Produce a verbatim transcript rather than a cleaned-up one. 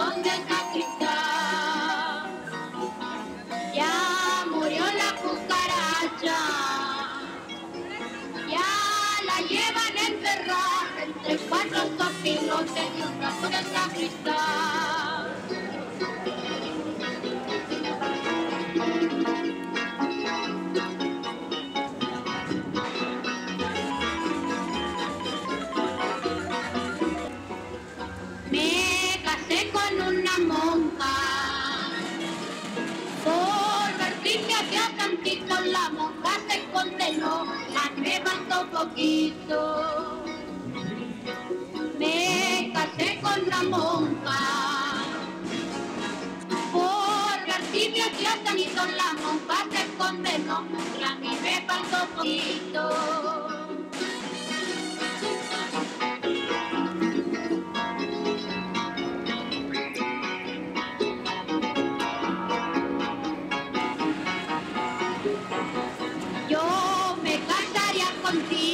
donde el sacristán. Ya murió la cucaracha, ya la llevan enterrada entre cuatro sopilotes y un brazo del sacristán. Me casé con una monja, por vertirme hacia tantito la monja se condenó, la me faltó poquito. Me casé con una monja, por vertirme hacia tantito la monja se condenó, la mí me faltó poquito. Yo me casaría contigo